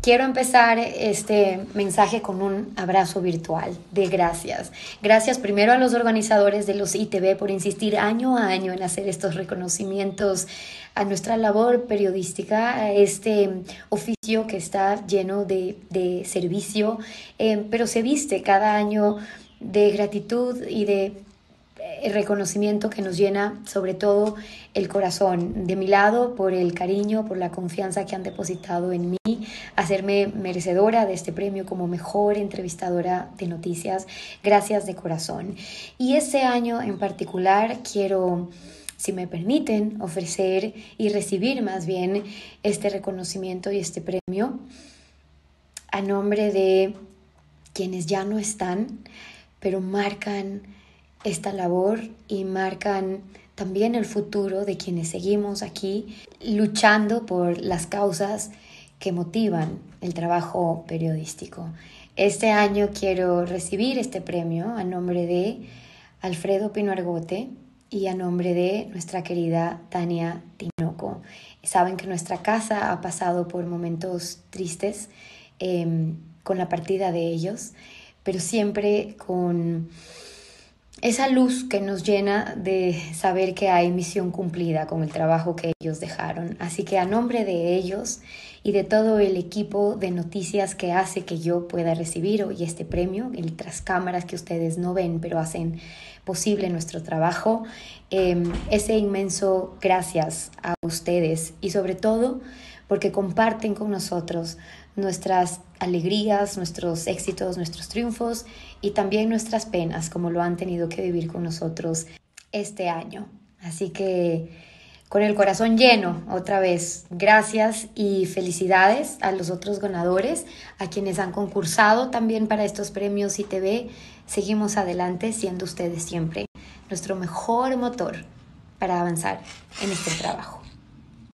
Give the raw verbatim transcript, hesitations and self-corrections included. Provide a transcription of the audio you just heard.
Quiero empezar este mensaje con un abrazo virtual de gracias. Gracias primero a los organizadores de los I T V por insistir año a año en hacer estos reconocimientos a nuestra labor periodística, a este oficio que está lleno de, de servicio, eh, pero se viste cada año de gratitud y de el reconocimiento que nos llena sobre todo el corazón. De mi lado, por el cariño, por la confianza que han depositado en mí, hacerme merecedora de este premio como mejor entrevistadora de noticias. Gracias de corazón. Y este año en particular quiero, si me permiten, ofrecer y recibir más bien este reconocimiento y este premio a nombre de quienes ya no están, pero marcan esta labor y marcan también el futuro de quienes seguimos aquí luchando por las causas que motivan el trabajo periodístico. Este año quiero recibir este premio a nombre de Alfredo Pino Argote y a nombre de nuestra querida Tania Tinoco. Saben que nuestra casa ha pasado por momentos tristes eh, con la partida de ellos, pero siempre con esa luz que nos llena de saber que hay misión cumplida con el trabajo que ellos dejaron. Así que a nombre de ellos y de todo el equipo de noticias que hace que yo pueda recibir hoy este premio, el tras cámaras que ustedes no ven pero hacen posible nuestro trabajo, eh, ese inmenso gracias a ustedes y sobre todo porque comparten con nosotros nuestras alegrías, nuestros éxitos, nuestros triunfos y también nuestras penas, como lo han tenido que vivir con nosotros este año. Así que con el corazón lleno, otra vez, gracias y felicidades a los otros ganadores, a quienes han concursado también para estos premios I T V. Seguimos adelante siendo ustedes siempre nuestro mejor motor para avanzar en este trabajo.